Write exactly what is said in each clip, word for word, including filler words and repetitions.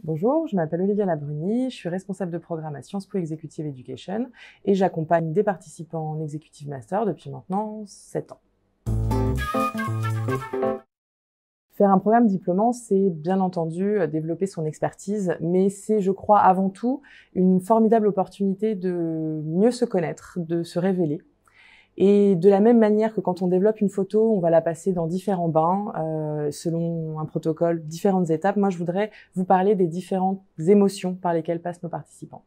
Bonjour, je m'appelle Olivia Labruni, je suis responsable de programme à Sciences Po Executive Education et j'accompagne des participants en Executive Master depuis maintenant sept ans. Faire un programme diplômant, c'est bien entendu développer son expertise, mais c'est, je crois, avant tout une formidable opportunité de mieux se connaître, de se révéler. Et de la même manière que quand on développe une photo, on va la passer dans différents bains, euh, selon un protocole, différentes étapes. Moi, je voudrais vous parler des différentes émotions par lesquelles passent nos participants.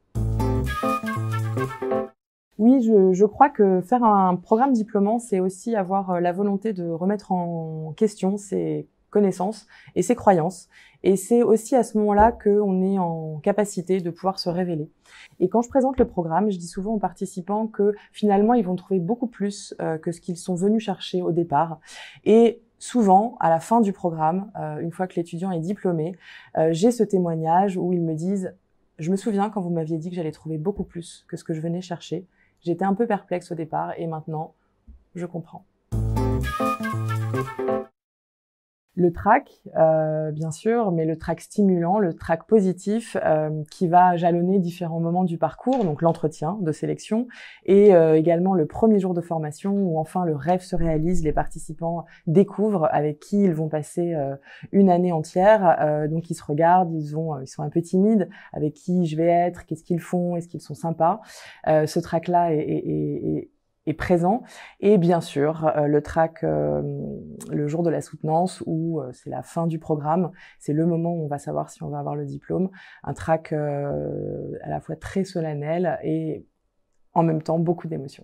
Oui, je, je crois que faire un programme diplômant, c'est aussi avoir la volonté de remettre en question ses connaissances et ses croyances. Et c'est aussi à ce moment-là qu'on est en capacité de pouvoir se révéler. Et quand je présente le programme, je dis souvent aux participants que finalement, ils vont trouver beaucoup plus euh, que ce qu'ils sont venus chercher au départ. Et souvent, à la fin du programme, euh, une fois que l'étudiant est diplômé, euh, j'ai ce témoignage où ils me disent « Je me souviens quand vous m'aviez dit que j'allais trouver beaucoup plus que ce que je venais chercher. J'étais un peu perplexe au départ et maintenant, je comprends. » Le track, euh, bien sûr, mais le track stimulant, le track positif euh, qui va jalonner différents moments du parcours, donc l'entretien de sélection et euh, également le premier jour de formation où enfin le rêve se réalise, les participants découvrent avec qui ils vont passer euh, une année entière, euh, donc ils se regardent, ils, ont, ils sont un peu timides, avec qui je vais être, qu'est-ce qu'ils font, est-ce qu'ils sont sympas. Euh, ce track-là est, est, est, est est présent et bien sûr euh, le track euh, le jour de la soutenance où euh, c'est la fin du programme, c'est le moment où on va savoir si on va avoir le diplôme, un track euh, à la fois très solennel et en même temps beaucoup d'émotions.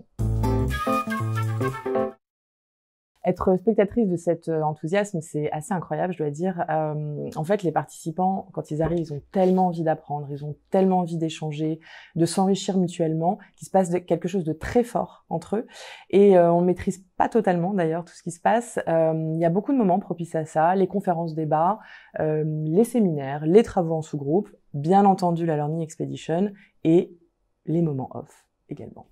Être spectatrice de cet enthousiasme, c'est assez incroyable, je dois dire. Euh, en fait, les participants, quand ils arrivent, ils ont tellement envie d'apprendre, ils ont tellement envie d'échanger, de s'enrichir mutuellement, qu'il se passe de, quelque chose de très fort entre eux. Et euh, on ne maîtrise pas totalement, d'ailleurs, tout ce qui se passe. Euh, il y a beaucoup de moments propices à ça, les conférences débats, euh, les séminaires, les travaux en sous-groupe, bien entendu la Learning Expedition et les moments off également.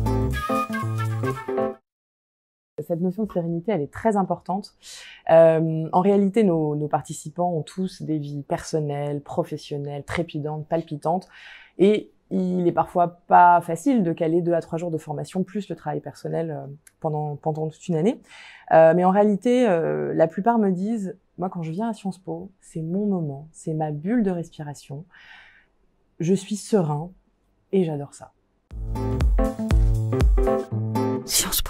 Cette notion de sérénité, elle est très importante. Euh, en réalité, nos, nos participants ont tous des vies personnelles, professionnelles, trépidantes, palpitantes. Et il est parfois pas facile de caler deux à trois jours de formation, plus le travail personnel euh, pendant, pendant toute une année. Euh, mais en réalité, euh, la plupart me disent, moi, quand je viens à Sciences Po, c'est mon moment, c'est ma bulle de respiration. Je suis serein et j'adore ça. Sciences Po.